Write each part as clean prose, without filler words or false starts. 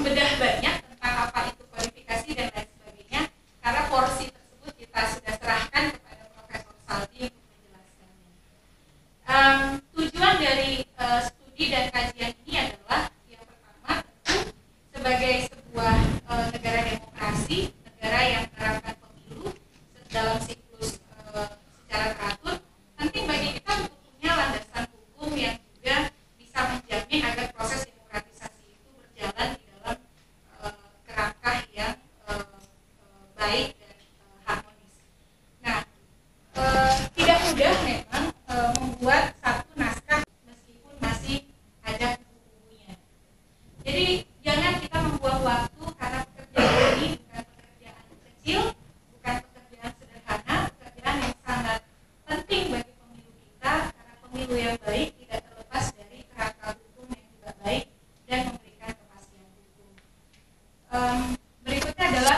membedah banyak tentang apa itu kualifikasi dan lain sebagainya, karena porsi tersebut kita sudah serahkan kepada Profesor Saldi untuk menjelaskannya. Tujuan dari studi dan kajian ini adalah yang pertama tentu sebagai sebuah negara demokrasi, negara yang menerapkan pemilu dalam siklus secara teratur, penting bagi kita untuk punya landasan hukum yang juga bisa menjamin agar proses demokratisasi itu berjalan di dalam kerangka yang baik dan harmonis. Nah, tidak mudah memang membuat satu naskah meskipun masih ada buku-bukunya. Jadi jangan kita membuang waktu, karena pekerjaan ini bukan pekerjaan kecil, bukan pekerjaan sederhana, pekerjaan yang sangat penting bagi pemilu kita, karena pemilu yang baik tidak terlepas dari kerangka hukum yang juga baik dan memberikan kepastian hukum. Berikutnya adalah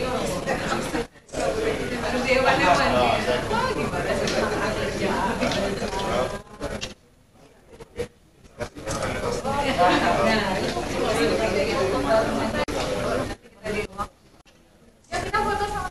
kita foto sama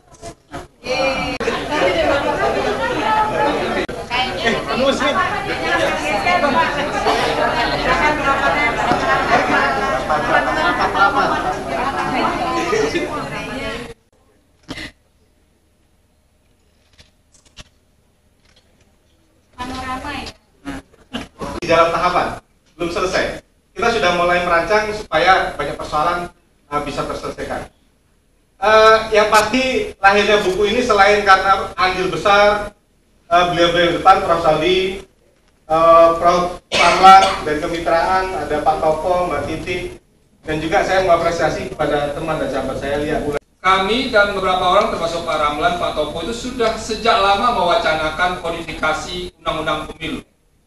panorama ya. Di dalam tahapan belum selesai. Kita sudah mulai merancang supaya banyak persoalan bisa terselesaikan. Yang pasti lahirnya buku ini selain karena andil besar beliau-beliau depan, Prof. Saldi, Prof. Parlan dan kemitraan, ada Pak Topo, Mbak Titi, dan juga saya mengapresiasi kepada teman dan sahabat saya Lia. Kami dan beberapa orang termasuk Pak Ramlan, Pak Topo itu sudah sejak lama mewacanakan kodifikasi undang-undang pemilu.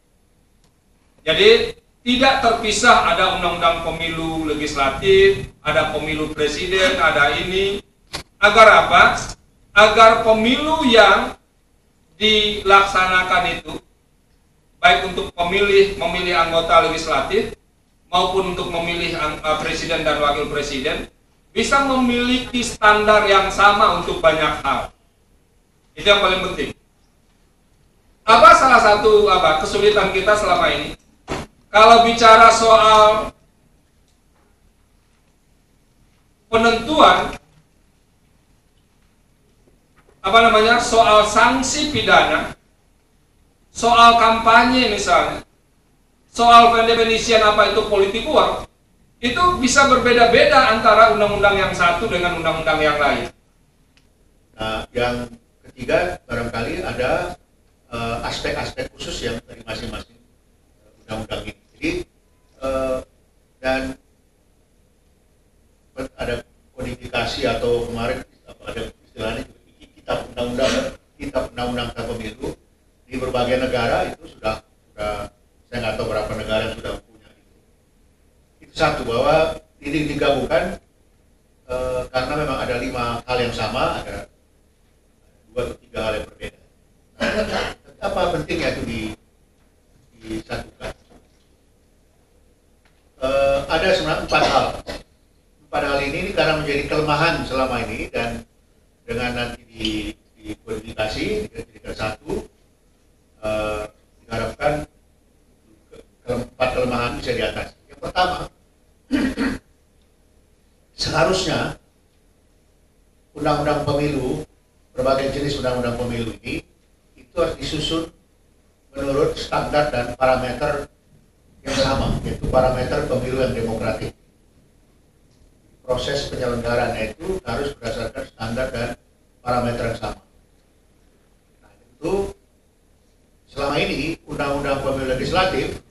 Jadi tidak terpisah, ada undang-undang pemilu legislatif, ada pemilu presiden, ada ini. Agar apa? Agar pemilu yang dilaksanakan itu, baik untuk memilih anggota legislatif maupun untuk memilih presiden dan wakil presiden, bisa memiliki standar yang sama untuk banyak hal. Itu yang paling penting. Apa salah satu kesulitan kita selama ini? Kalau bicara soal penentuan soal sanksi pidana, soal kampanye misalnya, soal pendefinisian apa itu politik uang, itu bisa berbeda-beda antara undang-undang yang satu dengan undang-undang yang lain. Nah, yang ketiga barangkali ada aspek-aspek khusus yang dari masing-masing undang-undang ini. Jadi dan ada kodifikasi atau kemarin ada istilahnya kitab undang-undang pemilu di berbagai negara itu sudah saya nggak tahu berapa negara yang sudah punya itu. Itu satu, bahwa ini digabungkan karena memang ada 5 hal yang sama, ada 2 atau 3 hal yang berbeda. Nah, apa pentingnya itu disatukan? Ada sebenarnya 4 hal. 4 hal ini karena menjadi kelemahan selama ini, dan dengan nanti di kodifikasi dijadikan satu, diharapkan 4 kelemahan bisa diatasi. Yang pertama, seharusnya undang-undang pemilu, berbagai jenis undang-undang pemilu ini itu harus disusun menurut standar dan parameter yang sama, yaitu parameter pemilu yang demokratik. Proses penyelenggaraannya itu harus berdasarkan standar dan parameter yang sama. Nah, itu selama ini undang-undang pemilu legislatif,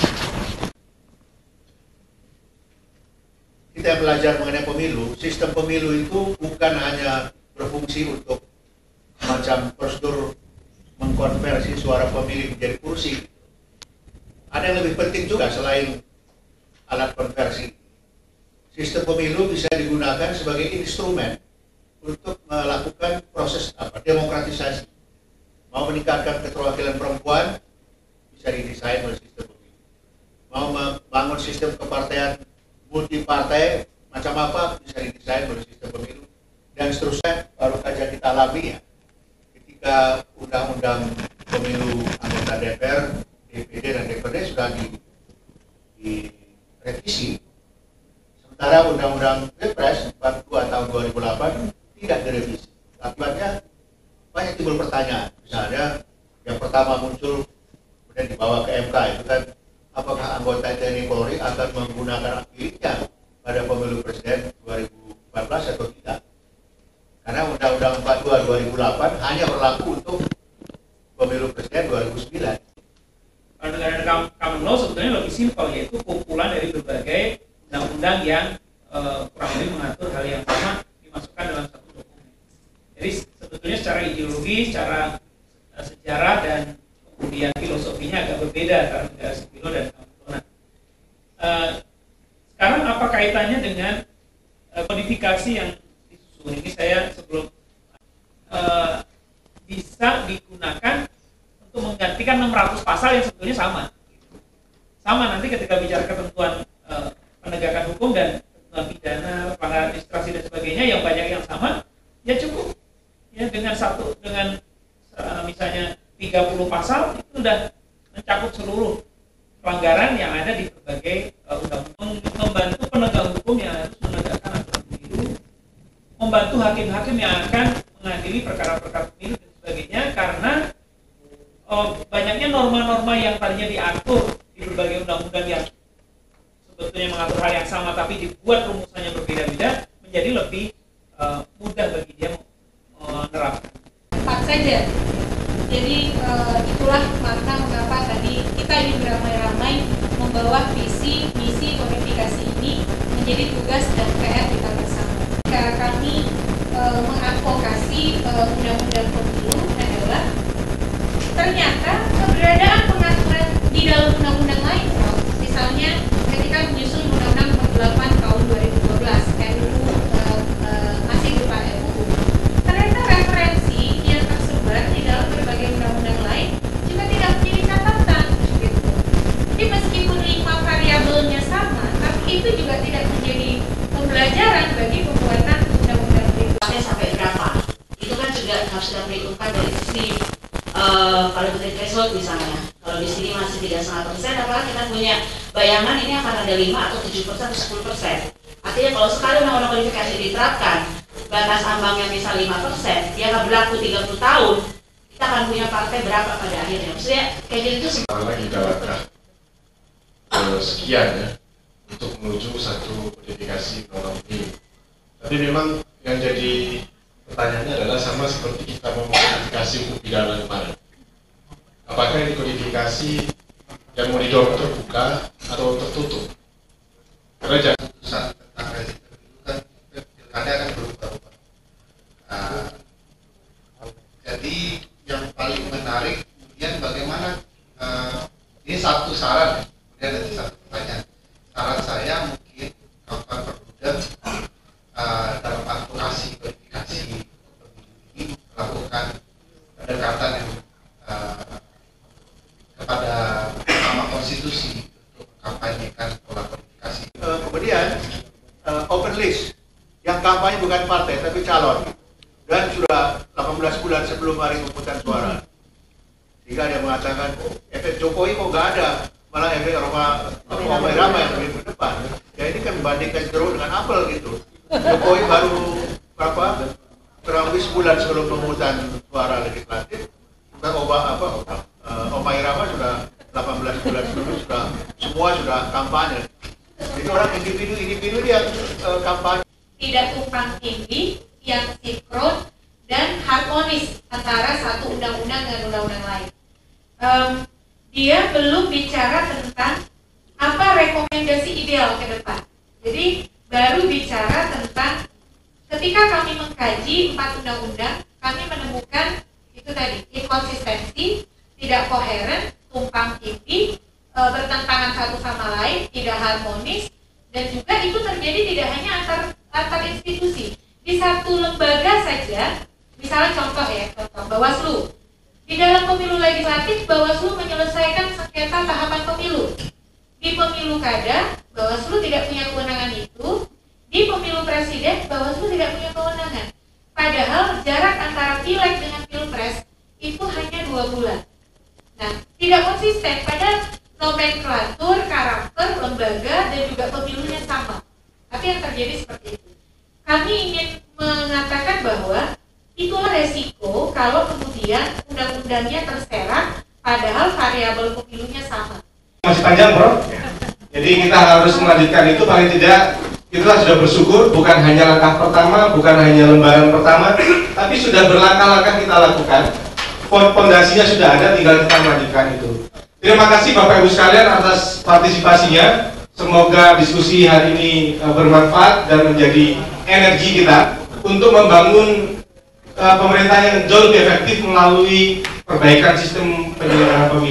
kita belajar mengenai pemilu, sistem pemilu itu bukan hanya berfungsi untuk macam prosedur mengkonversi suara pemilih menjadi kursi. Ada yang lebih penting juga selain alat konversi. Sistem pemilu bisa digunakan sebagai instrumen untuk melakukan proses demokratisasi. Mau meningkatkan keterwakilan perempuan, bisa didesain oleh sistem pemilu. Mau membangun sistem kepartaian multi partai, macam apa bisa didesain oleh sistem pemilu dan seterusnya baru saja kita alami ya ketika undang-undang pemilu anggota DPR, DPD dan DPRD sudah direvisi. Sementara undang-undang Pilpres 42 tahun 2008 tidak direvisi. Akibatnya banyak timbul pertanyaan. Misalnya yang pertama muncul kemudian dibawa ke MK itu kan apakah anggota TNI Polri akan menggunakan hak pilihnya pada pemilu presiden 2014 atau tidak? Karena Undang-Undang 42 2008 hanya berlaku untuk pemilu presiden 2009. Kalau negara common law sebetulnya lebih simpel, yaitu kumpulan dari berbagai undang-undang yang kurang lebih mengatur hal yang sama dimasukkan dalam satu dokumen. Jadi sebetulnya secara ideologi, secara sejarah dan kemudian filosofinya agak berbeda antara negara sipil dan common law. Sekarang apa kaitannya dengan kodifikasi yang disusun ini? Saya sebelum bisa digunakan untuk menggantikan 600 pasal yang sebetulnya sama nanti ketika bicara ketentuan penegakan hukum dan ketentuan pidana, pelanggaran administrasi dan sebagainya yang banyak yang sama, ya cukup ya dengan misalnya 30 pasal itu sudah mencakup seluruh pelanggaran yang ada di berbagai undang-undang, membantu penegak hukum yang harus menegakkan aturan pemilu, membantu hakim-hakim yang akan mengadili perkara-perkara pemilu dan sebagainya, karena banyaknya norma-norma yang tadinya diatur di berbagai undang-undang yang sebetulnya mengatur hal yang sama tapi dibuat rumusannya berbeda-beda menjadi lebih mudah bagi dia menerapkan. Cepat saja. Jadi itulah makna mengapa tadi kita ingin beramai-ramai membawa visi, misi kodifikasi ini menjadi tugas dan PR kita bersama. Cara kami mengadvokasi undang-undang pemilu adalah ternyata keberadaan pengaturan di dalam undang-undang lain, misalnya ketika menyusun Undang-Undang Nomor 8 tahun 2012 RUU masih berupa RUU, ternyata referensi yang tersebar di dalam berbagai undang-undang lain juga tidak menjadi catatan gitu. Jadi meskipun 5 variabelnya sama, tapi itu juga tidak menjadi pembelajaran bagi pembuatan undang-undang itu. Sampai berapa? Itu kan juga harus diperhitungkan dari sisi parliamentary threshold misalnya. Kalau di sini masih 3,5%, apalagi kita punya bayangan ini akan ada 5 atau 7% atau 10%. Artinya kalau sekali undang-undang kodifikasi diterapkan, batas ambangnya misal 5%, dia akan berlaku 30 tahun, kita akan punya partai berapa pada akhirnya? Maksudnya kayak gitu itu lagi langkah sekian ya untuk menuju satu kodifikasi undang-undang pemilu. Tapi memang yang jadi pertanyaannya adalah sama seperti kita mengkodifikasi hukum pidana kemarin. Apakah ini kodifikasi yang mau didorong terbuka atau tertutup? Karena jangan putusan tentang rezim pemilu kan pilkada kan berubah-ubah. Jadi yang paling menarik kemudian bagaimana ini satu saran, kemudian ada satu pertanyaan. Saran saya mungkin kawan-kawan Perludem dalam advokasi kodifikasi pemilu ini melakukan pendekatan yang kepada Mahkamah Konstitusi untuk mengkampanyekan pola kodifikasi. Kemudian open list yang kampanye bukan partai tapi calon dan sudah 18 bulan sebelum hari pemungutan suara. Jika ada yang mengatakan efek Jokowi kok nggak ada, malah efek Roma Irama yang lebih ke depan. Ya ini kan membandingkan jeruk dengan apel gitu. Jokowi baru kurang lebih sebulan sebelum pemungutan suara legislatif, Roma Irama sudah 18 bulan sebelum semua sudah kampanye. Itu orang individu yang kampanye. Tidak tumpang tindih, yang sinkron dan harmonis antara satu undang-undang dengan undang-undang lain. Dia belum bicara tentang apa rekomendasi ideal ke depan. Jadi baru bicara tentang ketika kami mengkaji 4 undang-undang, kami menemukan itu tadi inkonsistensi, tidak koheren, tumpang tindih, bertentangan satu sama lain, tidak harmonis, dan juga itu terjadi tidak hanya antar institusi. Di satu lembaga saja, misalnya contoh Bawaslu. Di dalam pemilu legislatif, Bawaslu menyelesaikan sengketa tahapan pemilu. Di pemilu kada, Bawaslu tidak punya kewenangan itu. Di presiden, Bawaslu tidak punya kewenangan. Padahal jarak antara pileg dengan pilpres itu hanya 2 bulan. Nah, tidak konsisten pada nomenklatur, karakter, lembaga, dan juga pemilunya sama. Tapi yang terjadi seperti itu. Kami ingin mengatakan bahwa itulah resiko kalau kemudian undang-undangnya terserak, padahal variabel pemilunya sama. Masih panjang, Bro. Jadi kita harus melanjutkan itu, paling tidak kita sudah bersyukur, bukan hanya langkah pertama, bukan hanya lembaran pertama, tapi sudah berlangkah-langkah kita lakukan. Fondasinya sudah ada, tinggal kita melanjutkan itu. Terima kasih Bapak Ibu sekalian atas partisipasinya. Semoga diskusi hari ini bermanfaat dan menjadi energi kita untuk membangun pemerintahan yang jauh lebih efektif melalui perbaikan sistem penyelenggaraan pemilu.